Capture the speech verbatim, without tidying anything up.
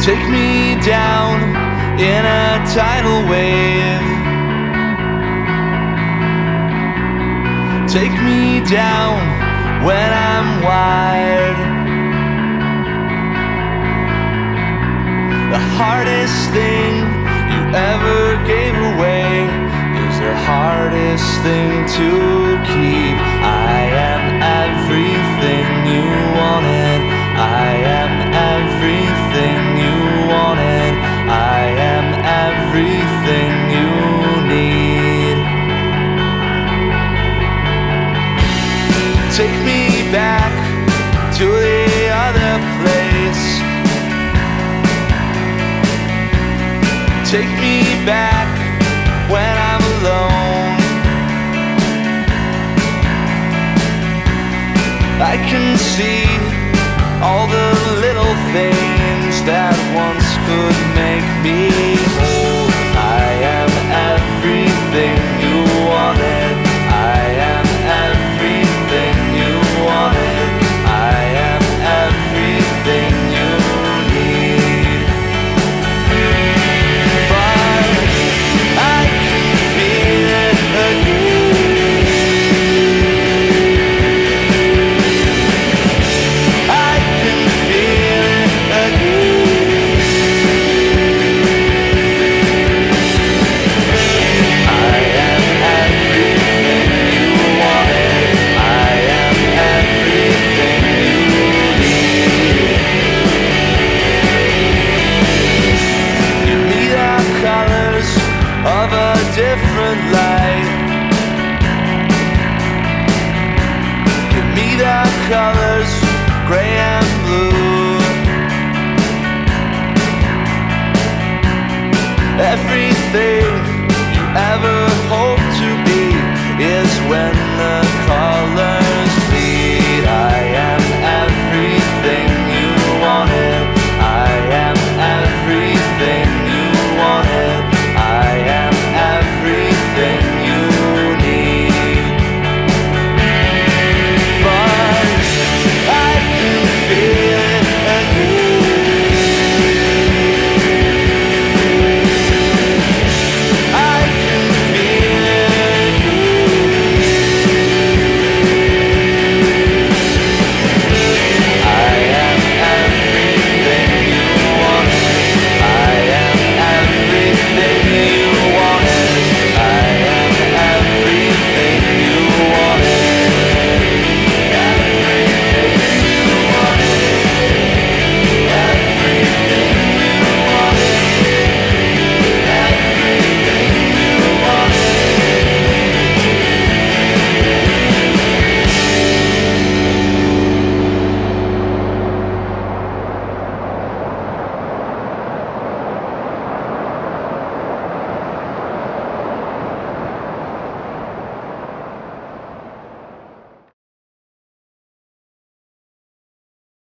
Take me down in a tidal wave. Take me down when I'm wired. The hardest thing you ever gave away is the hardest thing to keep. I am everything you wanted. I am everything you wanted. I am everything you need. Take me back to the other place. Take me back when I'm alone. I can see all the little things that once could make me whole. I am everything you wanted.